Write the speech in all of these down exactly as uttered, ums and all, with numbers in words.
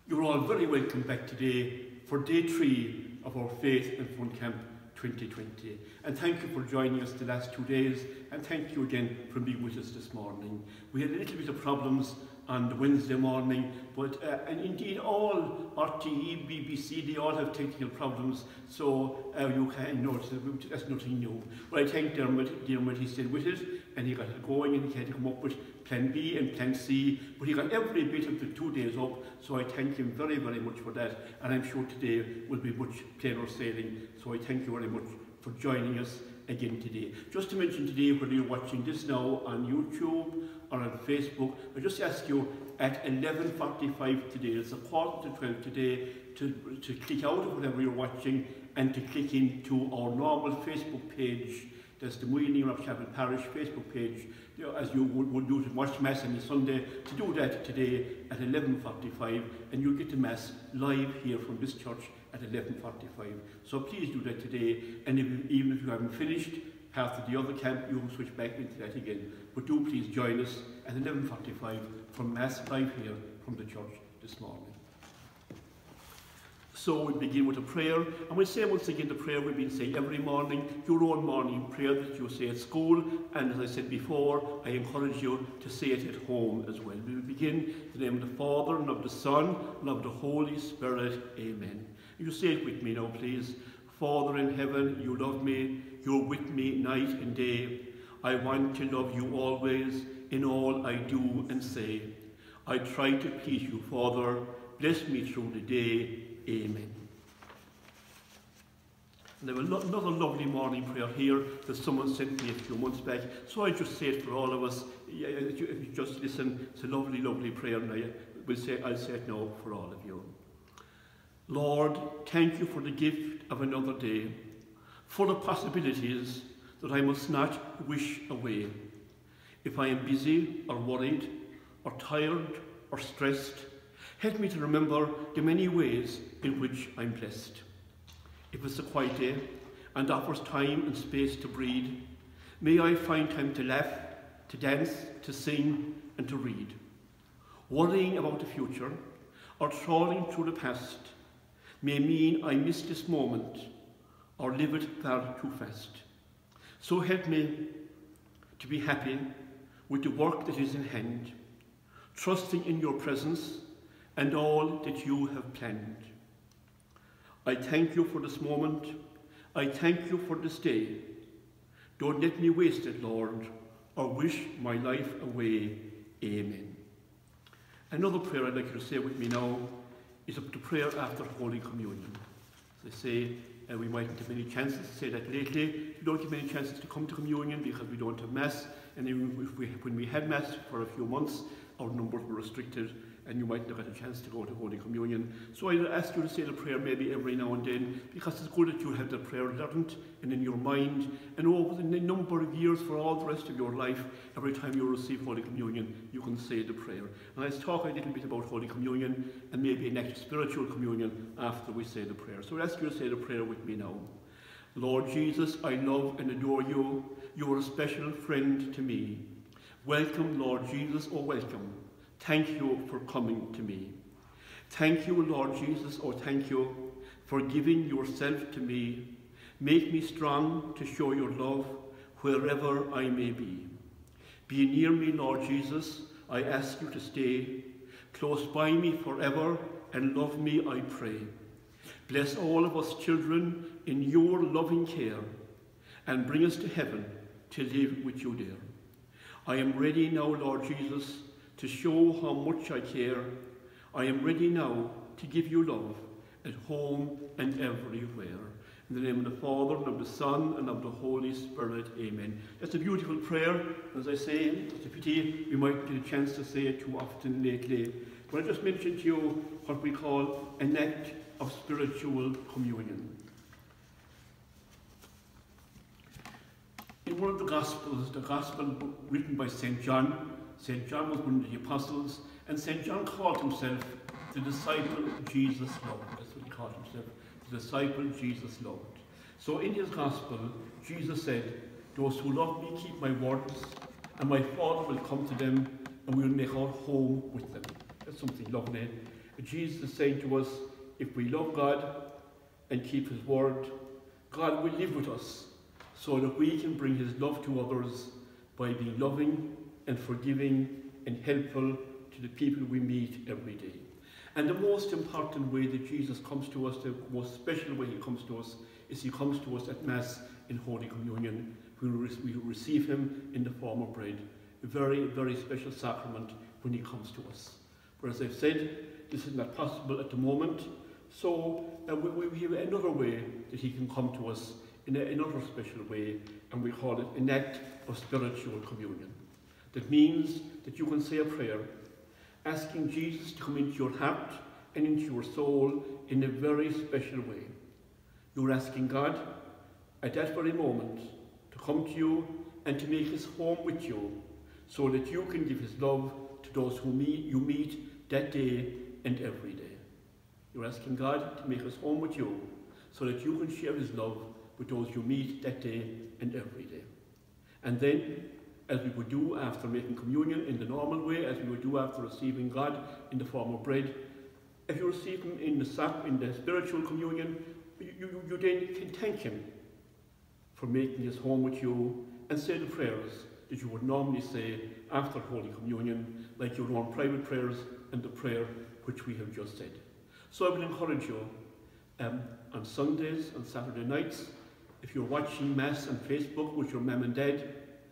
You're all very welcome back today for day three of our Faith and Fun Camp twenty twenty. And thank you for joining us the last two days, and thank you again for being with us this morning. We had a little bit of problems on the Wednesday morning, but uh, and indeed all R T E, B B C, they all have technical problems, so uh, you can notice that that's nothing new. But I thank Dermot, Dermot, he stayed with it, and he got it going, and he had to come up with plan B and plan C, but he got every bit of the two days up, so I thank him very, very much for that, and I'm sure today will be much plainer sailing, so I thank you very much for joining us again today. Just to mention today, whether you're watching this now on YouTube or on Facebook, I just ask you at eleven forty-five today, it's a quarter to twelve today, to, to click out of whatever you're watching and to click into our normal Facebook page. That's the Moynihan of Chapel Parish Facebook page, you know, as you would, would do to watch Mass on the Sunday. To do that today at eleven forty-five, and you'll get the Mass live here from this church at eleven forty-five. So please do that today, and if, even if you haven't finished part of the other camp, you can switch back into that again. But do please join us at eleven forty-five for Mass live here from the church this morning. So we begin with a prayer, and we'll say once again the prayer we've been saying every morning, your own morning prayer that you say at school, and as I said before, I encourage you to say it at home as well. We will begin in the name of the Father, and of the Son, and of the Holy Spirit. Amen. You say it with me now, please. Father in heaven, you love me, you're with me night and day. I want to love you always, in all I do and say. I try to please you, Father. Bless me through the day. Amen. And there was another lovely morning prayer here that someone sent me a few months back, so I just say it for all of us. If you just listen, it's a lovely, lovely prayer, and I will say, I'll say it now for all of you. Lord, thank you for the gift of another day, full of possibilities that I must not wish away. If I am busy or worried or tired or stressed, help me to remember the many ways in which I'm blessed. If it's a quiet day and offers time and space to breathe, may I find time to laugh, to dance, to sing and to read. Worrying about the future or trawling through the past may mean I miss this moment or live it far too fast. So help me to be happy with the work that is in hand, trusting in your presence and all that you have planned. I thank you for this moment. I thank you for this day. Don't let me waste it, Lord, or wish my life away. Amen. Another prayer I'd like you to say with me now is up to prayer after Holy Communion. As I say, uh, we mightn't have many chances to say that lately. We don't have many chances to come to communion because we don't have Mass. And if we, when we had Mass for a few months, our numbers were restricted, and you might not get a chance to go to Holy Communion. So I ask you to say the prayer maybe every now and then, because it's good that you have the prayer learned and in your mind, and over the number of years for all the rest of your life, every time you receive Holy Communion, you can say the prayer. And let's talk a little bit about Holy Communion and maybe an act of spiritual communion after we say the prayer. So I ask you to say the prayer with me now. Lord Jesus, I love and adore you. You are a special friend to me. Welcome, Lord Jesus, oh welcome. Thank you for coming to me. Thank you, Lord Jesus, oh thank you for giving yourself to me. Make me strong to show your love wherever I may be. Be near me, Lord Jesus, I ask you to stay. Close by me forever and love me, I pray. Bless all of us children in your loving care and bring us to heaven to live with you there. I am ready now, Lord Jesus, to show how much I care. I am ready now to give you love at home and everywhere. In the name of the Father, and of the Son, and of the Holy Spirit. Amen. That's a beautiful prayer. As I say, it's a pity we might get a chance to say it too often lately. But I just mentioned to you what we call an act of spiritual communion. In one of the Gospels, the Gospel written by Saint John, Saint John was one of the apostles, and Saint John called himself the disciple Jesus loved. That's what he called himself, the disciple Jesus loved. So in his Gospel, Jesus said, those who love me keep my words, and my Father will come to them, and we will make our home with them. That's something lovely. Jesus is saying to us, if we love God and keep his word, God will live with us so that we can bring his love to others by being loving and forgiving and helpful to the people we meet every day. And the most important way that Jesus comes to us, the most special way he comes to us, is he comes to us at Mass in Holy Communion. We receive him in the form of bread. A very, very special sacrament when he comes to us. But as I've said, this is not possible at the moment. So uh, we, we have another way that he can come to us in a, another special way, and we call it an act of spiritual communion. That means that you can say a prayer asking Jesus to come into your heart and into your soul in a very special way. You're asking God at that very moment to come to you and to make his home with you so that you can give his love to those who meet, you meet that day and every day. You're asking God to make his home with you so that you can share his love with those you meet that day and every day. And then, as we would do after making communion in the normal way, as we would do after receiving God in the form of bread, if you receive him in the sac in the spiritual communion, you, you, you then can thank him for making his home with you and say the prayers that you would normally say after Holy Communion, like your own private prayers and the prayer which we have just said. So I will encourage you um, on Sundays and Saturday nights, if you're watching Mass on Facebook with your mum and dad,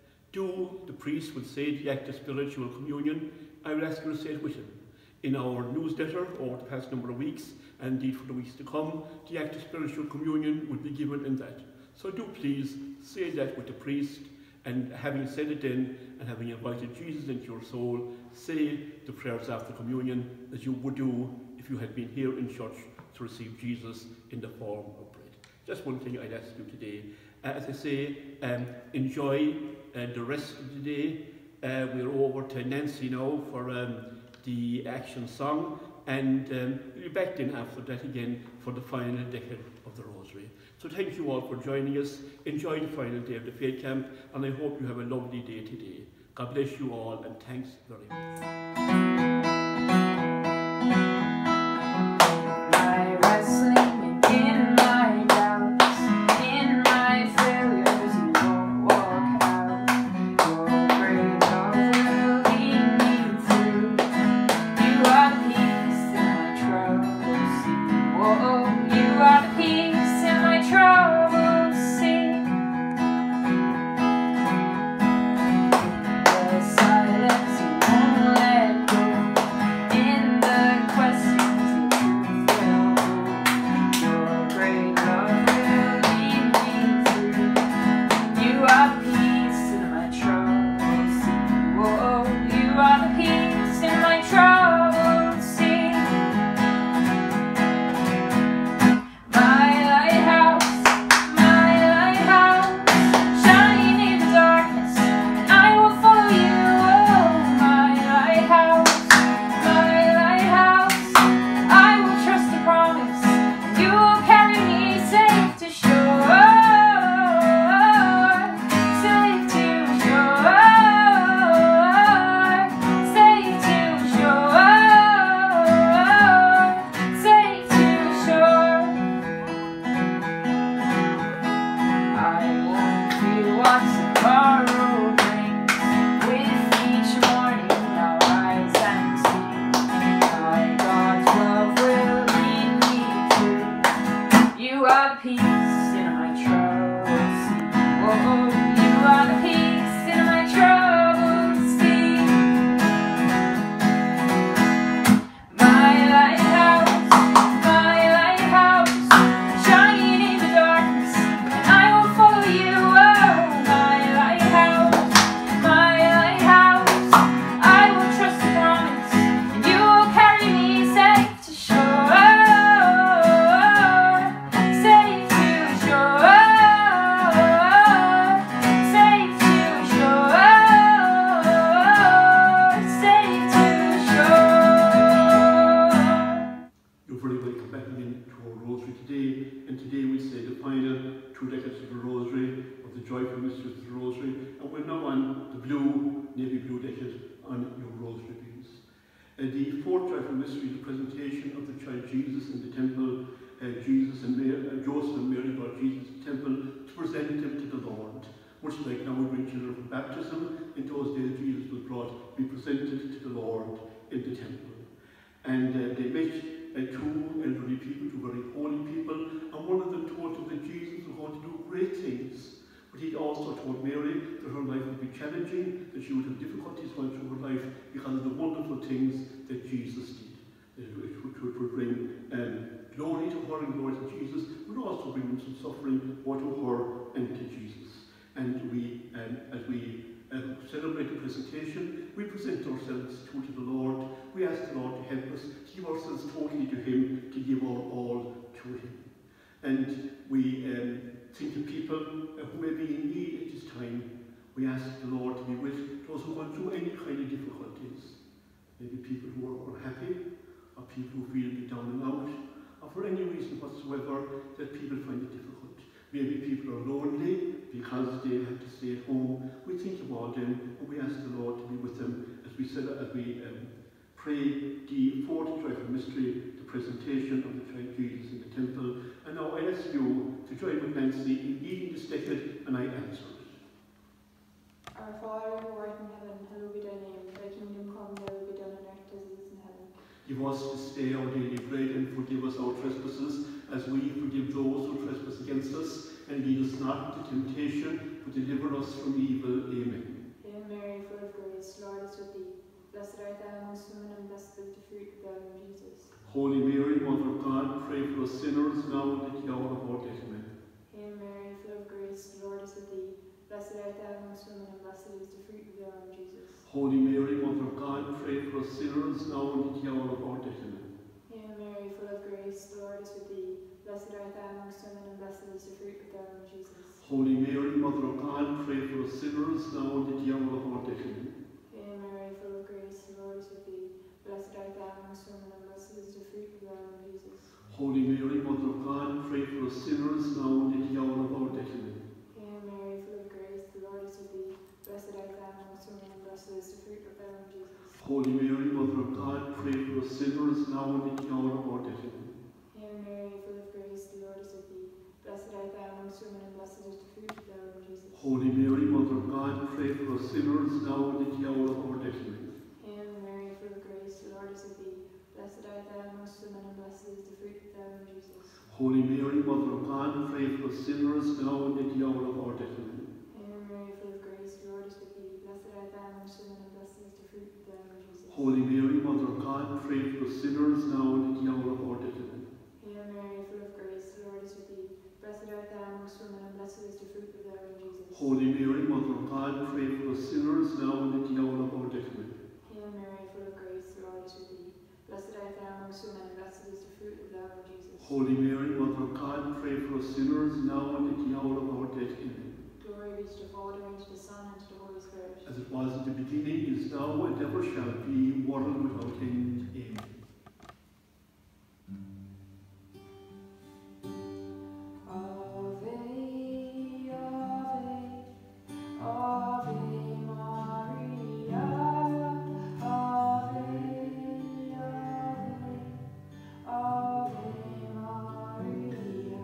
do the priest would say the act of spiritual communion, I will ask you to say it with him. In our newsletter over the past number of weeks, and indeed for the weeks to come, the act of spiritual communion would be given in that. So do please say that with the priest, and having said it then, and having invited Jesus into your soul, say the prayers after communion as you would do if you had been here in church to receive Jesus in the form of bread. Just one thing I'd ask you today. Uh, as I say, um, enjoy uh, the rest of the day. Uh, we're over to Nancy now for um, the action song, and um, we'll be back then after that again for the final decade of the Rosary. So thank you all for joining us. Enjoy the final day of the faith camp, and I hope you have a lovely day today. God bless you all, and thanks very much. My wrestling in my doubts, in my failures, you won't walk out. Your great love will lead me through. You are the peace in my troubles. Whoa, you are the peace in my troubles. See the silence you won't let go. In the questions you truth will, your great love will lead me through. You are the peace in my troubles. Whoa, you are the peace in my troubles. See, my lighthouse, my lighthouse, shine in the darkness, and I will follow you. Oh, my lighthouse, my lighthouse, I will trust the promise, and you will carry me safe to shore, safe to shore, safe to shore, safe to shore. I won't fear what tomorrow brings. With each morning I'll rise and sing. My God's love will lead me through. You are the peace in my troubles. Whoa, you are the peace in my troubles. See, my lighthouse, my lighthouse, shine in the darkness, and I will follow you. Oh, my lighthouse, my lighthouse, I will trust the promise, and you will carry me safe to shore, safe to shore, safe to shore, safe to shore. You're very welcome back again to our Rosary today, and today we say the final two decades of the Rosary, of the joyful mysteries of the Rosary, and we're now on the blue, navy blue decade on your Rosary beads. Uh, the fourth joyful mystery, the presentation of the child Jesus in the temple, uh, Jesus and Mary, uh, Joseph and Mary brought Jesus to the temple to present him to the Lord. Much like now we bring children from baptism, in those days Jesus was brought to be presented to the Lord in the temple. And uh, they met uh, two elderly people, two very holy people, and one of them told him that Jesus was going to do great things. But he also told Mary that her life would be challenging, that she would have difficulties going through her life because of the wonderful things that Jesus did. It would, it would bring um, glory to her and glory to Jesus, but also bring some suffering both to her and to Jesus. And we, um, as we uh, celebrate the presentation, we present ourselves to, to the Lord. We ask the Lord to help us, to give ourselves totally to Him, to give our all to Him. And we um, think of people uh, who may be in need at this time. We ask the Lord to be with those who are going through any kind of difficulties. Maybe people who are unhappy, or people who feel a bit down and out, or for any reason whatsoever that people find it difficult. Maybe people are lonely because they have to stay at home. We think of all them and we ask the Lord to be with them as we, said, as we um, pray the fourth joyful mystery, the presentation of the child Jesus in the temple. And now I ask you to join with Nancy in reading this decade, and I answer it. Our Father who art in heaven, hallowed be thy name. Thy kingdom come, thy will be done on earth as it is in heaven. Give us this day our daily bread, and forgive us our trespasses, as we forgive those who trespass against us. And lead us not into temptation, but deliver us from evil. Amen. Hail Mary, full of grace, the Lord is with thee. Blessed art thou amongst women, and blessed is the fruit of thy womb, Jesus. Holy Mary, Mother of God, pray for us sinners, now and at the hour of our death. Amen. Hail Mary, full of grace, the Lord is with thee. Blessed art thou amongst women, and blessed is the fruit of thy womb, Jesus. Holy Mary, Mother of God, pray for us sinners, now and at the hour of our death. Amen. Hail Mary, full of grace, the Lord is with thee. Blessed art thou amongst women, and blessed is the fruit of thy womb, Jesus. Holy Mary, Mother of God, pray for us sinners, now and at the hour of our death. Amen. Hail Mary, full of grace, the Lord is with thee. Blessed art thou amongst women, and blessed is the fruit of thy womb, Jesus. Holy Mary, Mother of God, pray for us sinners, now and at the hour of our death. Amen. Hail Mary, full of grace, the Lord is with thee. Blessed art thou amongst women, and blessed is the fruit of thy womb, Jesus. Holy Mary, Mother of God, pray for us sinners, now and at the hour of our death. Amen. Hail Mary, full of grace, the Lord is with thee. Blessed art thou amongst women, and blessed is the fruit of thy womb, Jesus. Holy Mary, Mother of God, pray for us sinners, now and at the hour of our death. Amen. Hail Mary, full of grace, the Lord is with thee. Blessed art thou amongst women, and blessed is the fruit of thy womb, Jesus. Holy Mary, Mother of God, pray for us sinners, now and at the hour of our death. Amen. Hail Mary, full of grace, the Lord is with thee. Blessed art thou amongst women, and blessed is the fruit of thy womb, Jesus. Holy Mary, Mother of God, pray for us sinners, now and at the hour of our death. Amen. Hail Mary, full of grace, the Lord is with thee. Blessed art thou amongst women, and blessed is the fruit of thy womb, Jesus. Holy Mary, Mother of God, pray for us sinners, now and at the hour of our death. Amen. Hail Mary, full of grace, the Lord is with thee. Blessed art thou amongst women, and blessed is the fruit of thy womb, Jesus. Holy Mary, Mother of God, pray for us sinners, now and at the hour of our death. Amen. Glory be to the Father, and to the Son, and to the Holy Spirit. As it was in the beginning, is now, and ever shall be, world without end. Amen. Ave, Ave, Ave Maria. Ave, Ave, Ave Maria.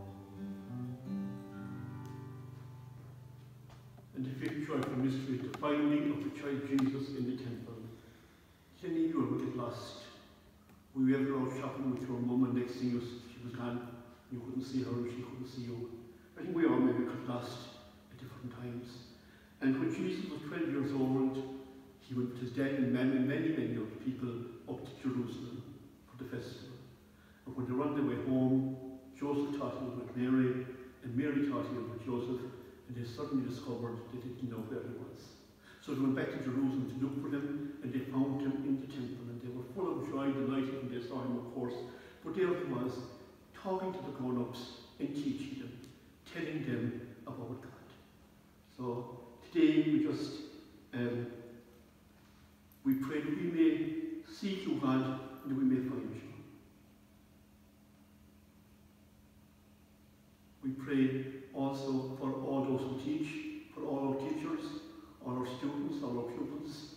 And the fifth joyful mystery, the finding of the child Jesus in the temple. Jenny, you were a bit lost. We were out shopping with your mum, and next thing you, she was gone. You couldn't see her, and she couldn't see you. I think we all maybe got lost at different times. And when Jesus was twelve years old, he went with his dad and many, many, many other people up to Jerusalem for the festival. And when they were on their way home, Joseph thought he was with Mary, and Mary thought he was with Joseph, and they suddenly discovered they didn't know where he was. So they went back to Jerusalem to look for him, and they found him in the temple, and they were full of joy, delighted when they saw him, of course. But there he was, talking to the grown-ups and teaching them, telling them about God. So today we just, um, we pray that we may seek you, God, and that we may find you. We pray also for all those who teach, for all our teachers, all our students, all our pupils,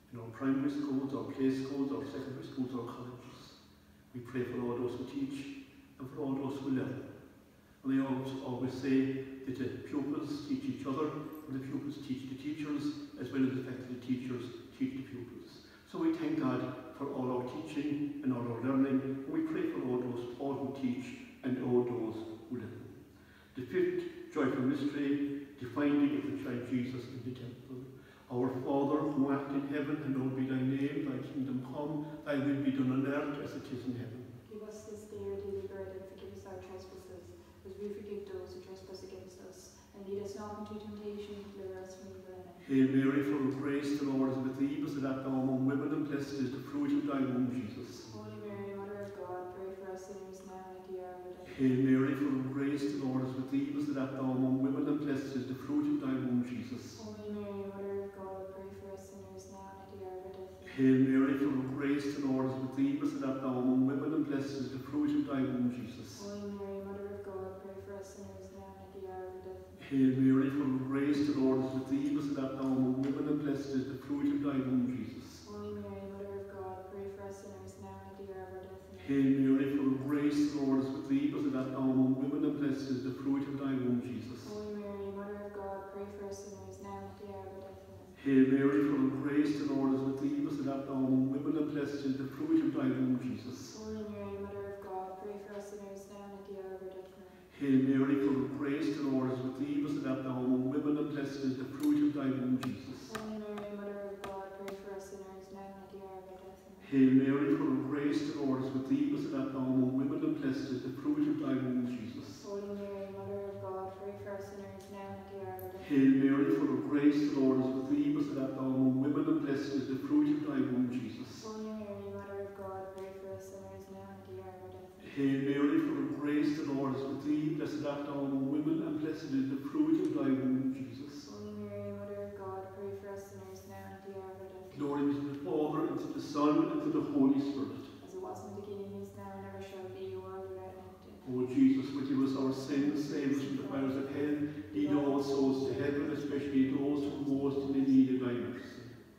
in our primary schools, our play schools, our secondary schools, our colleges. We pray for all those who teach and for all those who learn. And they always, always say that the pupils teach each other and the pupils teach the teachers, as well as the fact that the teachers teach the pupils. So we thank God for all our teaching and all our learning, and we pray for all those all who teach and all those who learn. The fifth joyful mystery, the finding of the child Jesus in the temple. Our Father, who art in heaven, hallowed be thy name, thy kingdom come, thy will be done on earth as it is in heaven. Give us this day our daily bread, and forgive us our trespasses, as we forgive those who trespass against us. And lead us not into temptation, but deliver us from evil. Amen. Hail Mary, full of grace, the Lord is with thee, blessed art thou among women, and blessed is the fruit of thy womb, Jesus. Holy Mary, Mother of God, pray for us sinners now and at the hour of our death. Hail Mary, full of grace, the Lord is with thee, blessed art thou among women, and blessed is the fruit of thy womb, Jesus. Holy Mary, Mother of God, pray for us sinners now and at the hour of our death. Hail Mary, full of grace, the Lord is with thee, blessed art thou among women, and blessed is the fruit of thy womb, Jesus. Holy Mary, Mother of God, pray for us sinners now and at the hour of our death. Hail Mary, full of grace, the Lord is with thee, blessed art thou among women, and blessed is the fruit of thy womb, Jesus. Holy Mary, Mother of God, pray for us sinners now and at the hour of our death. Hail Mary, full of grace, the Lord is with thee, blessed art thou among women, and blessed is the fruit of thy womb, Jesus. Holy Mary, Mother of God, pray for us sinners now and at the hour of our death. Hail Mary, full of grace, the Lord is with thee, blessed art thou among women, and blessed is the fruit of thy womb, Jesus. Holy Mary, Mother of God, pray for us sinners now and at the hour of our death. Hail Mary, full of grace, the Lord is with thee, blessed art thou among women, and blessed is the fruit of thy womb, Jesus. Holy Mary, Mother of God, pray for us sinners now and at the hour of our death. Hail Mary, full of grace, the Lord is with thee, blessed art thou among women, and blessed is the fruit of thy womb, Jesus. Holy Mary, Mother of God, pray for us sinners now and at the hour of our death. Hail Mary, full of grace, the Lord is with thee, blessed art thou among women, and blessed is the fruit of thy womb, Jesus. Holy Mary, Mother of God, pray for us sinners now and at the hour of our death. Hail Mary, full of grace, the Lord is with thee, blessed art thou among women, and blessed is the fruit of thy womb, Jesus. Holy Mary, Mother of God, pray for us sinners now and at the hour of our death. Glory be to the Father, and to the Son, and to the Holy Spirit. As it was in the beginning, is now, and ever shall be, world without end. O Jesus, forgive us our sins, save us from the fires of hell, lead all souls to heaven, especially those who are most in the need of thy mercy.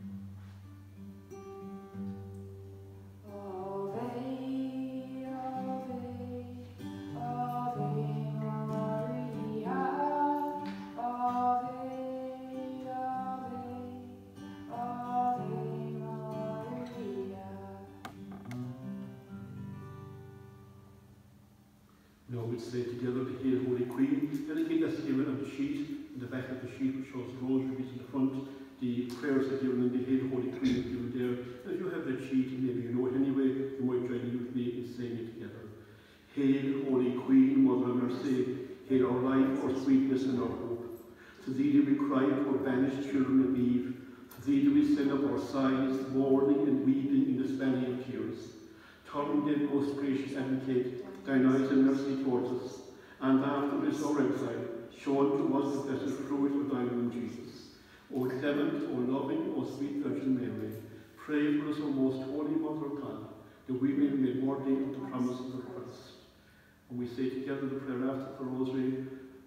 Now we'll say together the Hail Holy Queen, and again that's given on the sheet, in the back of the sheet which shows the rosary in the front. The prayers are given and the Hail Holy Queen is given there. And if you have that sheet, and maybe you know it anyway, you might join in with me in saying it together. Hail Holy Queen, Mother of Mercy, hail our life, our sweetness and our hope. To thee do we cry, poor banished children of Eve. To thee do we send up our sighs, mourning and weeping in this valley of tears. Turn then, most gracious Advocate, thine eyes and mercy towards us, and after this our exile, show unto us the blessed fruit of thy womb, Jesus. O clement, O loving, O sweet Virgin Mary, pray for us, O most holy Mother of God, that we may be made worthy of the promises of Christ. And we say together the prayer after the rosary.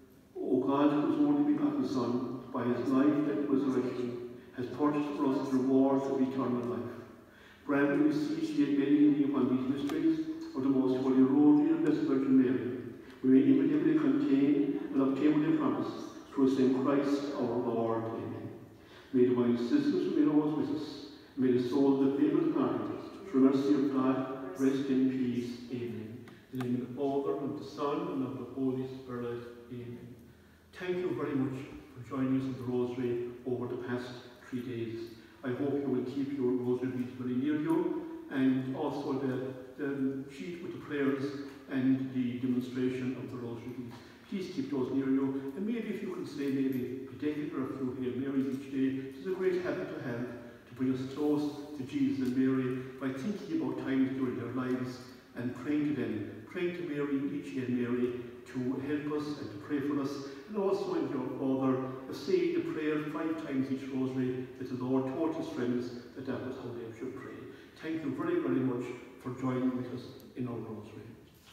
O God, whose only begotten Son, by his life and resurrection, has purchased for us the rewards of eternal life. Grant, we beseech thee, meditating upon these mysteries of the most holy rosary of Blessed Virgin Mary, we may immediately contain and obtain what they promise, through the same Christ our Lord. Amen. May the divine assistance remain always with us. May the soul of the faithful departed, through the mercy of God, rest in peace. Amen. In the name of the Father, and of the Son, and of the Holy Spirit. Amen. Thank you very much for joining us in the rosary over the past three days. I hope you will keep your rosary beads very near you, and also the, the sheet with the prayers and the demonstration of the rosary beads. Please keep those near you, and maybe if you can say maybe a decade or a few Hail Marys each day, it's a great habit to have to bring us close to Jesus and Mary by thinking about times during their lives and praying to them, praying to Mary, each Hail Mary, to help us and to pray for us, and also in your Father, say the prayer five times each rosary that the Lord taught his friends that that was how they should pray. Thank you very, very much for joining with us in our rosary.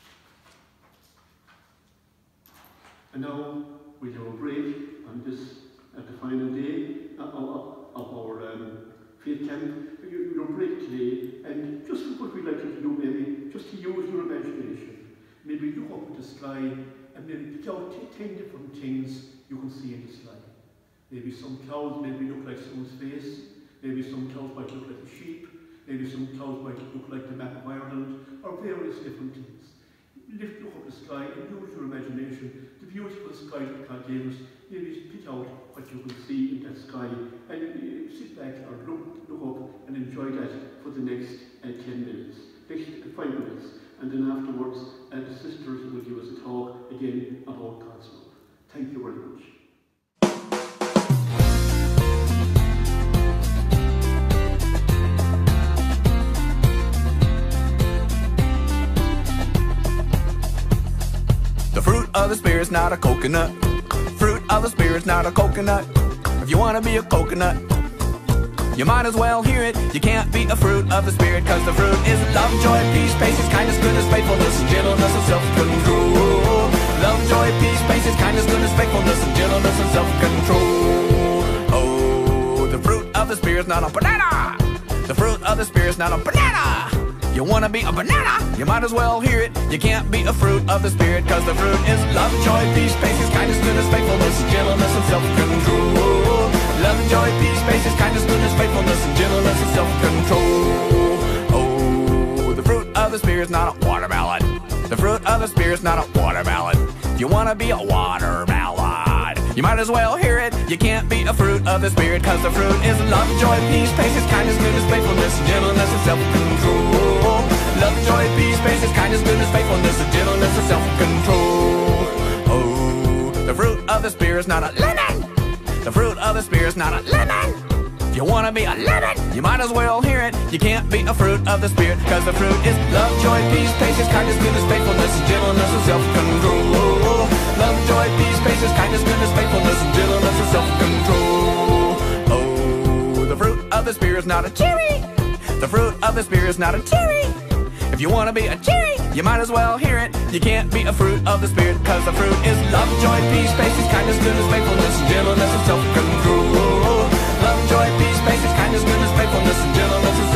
And now we'll have a break on this, at the final day of our, of our um, faith camp, you, you know, break clay, and just what we'd like you to do, maybe, just to use your imagination. Maybe look up at the sky, and maybe pick out ten different things you can see in the sky. Maybe some clouds maybe look like someone's face, maybe some clouds might look like a sheep, maybe some clouds might look like the map of Ireland, or various different things. Lift, look up the sky and use your imagination. The beautiful sky that God gave us, maybe pick out what you can see in that sky, and uh, sit back or look, look up and enjoy that for the next uh, ten minutes, next five minutes. And then afterwards, uh, the sisters will give us a talk again about God's love. Thank you very much. The fruit of the Spirit's not a coconut. Fruit of the Spirit's not a coconut. If you want to be a coconut, you might as well hear it. You can't be a fruit of the Spirit, cause the fruit is love, joy, peace, patience, kindness, goodness, faithfulness, and gentleness, and self-control. Love, joy, peace, patience, kindness, goodness, faithfulness, and gentleness, and self-control. Oh, the fruit of the Spirit's not a banana. The fruit of the Spirit's not a banana. You wanna be a banana? You might as well hear it. You can't be a fruit of the Spirit, cause the fruit is love, joy, peace, patience, kindness, goodness, faithfulness, and gentleness, and self-control. Love, joy, peace, patience, kindness, goodness, faithfulness, and gentleness, and self-control. Oh, the fruit of the Spirit's not a watermelon. The fruit of the Spirit's not a watermelon. If you wanna be a watermelon, you might as well hear it. You can't be a fruit of the Spirit, cause the fruit is love, joy, peace, patience, kindness, goodness, faithfulness, and gentleness, and self-control. Love, joy, peace, patience, kindness, goodness, faithfulness, and gentleness, and self-control. Oh, the fruit of the Spirit's not a lemon. The fruit of the Spirit's not a lemon. If you wanna be a lemon, you might as well hear it. You can't be a fruit of the Spirit, cause the fruit is love, joy, peace, patience, kindness, goodness, faithfulness, and gentleness, and self-control. Love, joy, peace, patience, kindness, goodness, faithfulness, and gentleness, and self-control. Oh, the fruit of the Spirit's not a cherry. The fruit of the Spirit's not a cherry. If you wanna be a cherry, you might as well hear it. You can't be a fruit of the Spirit, cause the fruit is love, joy, peace, patience, kindness, goodness, faithfulness, and gentleness, and self-control. Love, joy, peace, patience, kindness, goodness, faithfulness, and gentleness, and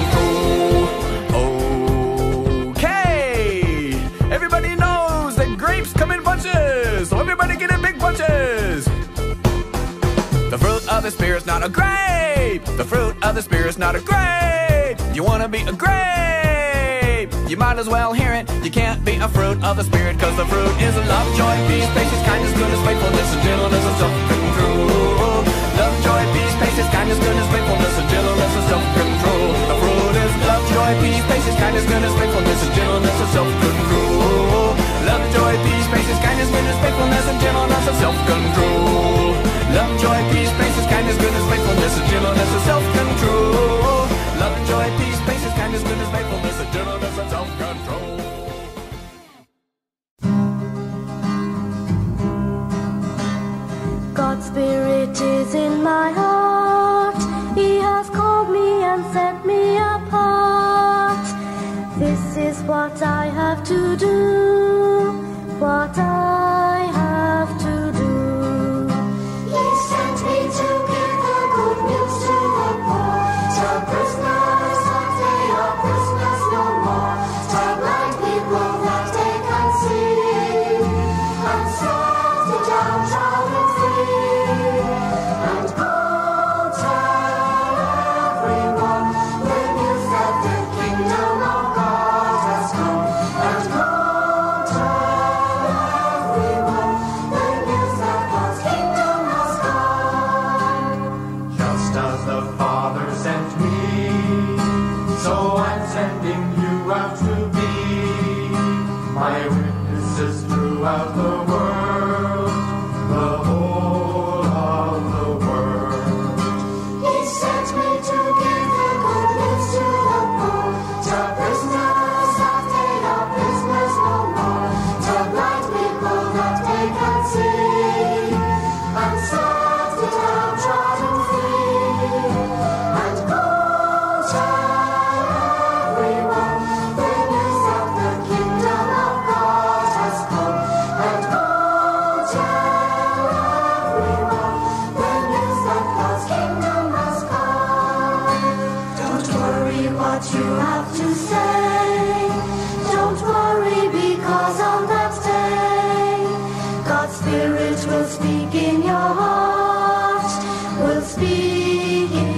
self-control. Okay! Everybody knows that grapes come in bunches, so everybody get in big bunches. The fruit of the Spirit's not a grape. The fruit of the Spirit's not a grape. You wanna be a grape, you might as well hear it. You can't be a fruit of the Spirit, cause the fruit is love, joy, peace, patience, kindness, goodness, faithfulness, and gentleness, and self-control. Love, joy, peace, patience, kindness, goodness, faithfulness, and gentleness, and self-control. The fruit is love, joy, peace, patience, kindness, goodness, faithfulness, and gentleness, and self-control. Love, joy, peace, patience, kindness, goodness, faithfulness, and gentleness, and self-control. Love, joy, peace, patience, kindness, goodness, faithfulness, and gentleness, and self-control. Love, joy, peace, patience, kindness, goodness, faithfulness, and gentleness, and self-control. God's Spirit is in my heart. He has called me and set me apart. This is what I have to do, what I have to do. He sent me to give the good news to the poor, to prisoners that they are prisoners no more, to blind people that they can see, and set the downtrodden free, and go tell everyone the news that the kingdom of God has come, and go tell everyone the news that God's kingdom has come. Just as the Father sent me, so I'm sending you out to be my witnesses throughout the world, the whole of the world. He sent me to give the good news to the poor, to prisoners that they are prisoners no more, to blind people that they can see, and set the downtrodden free, and go tell everyone the news that the kingdom of God has come, and go here.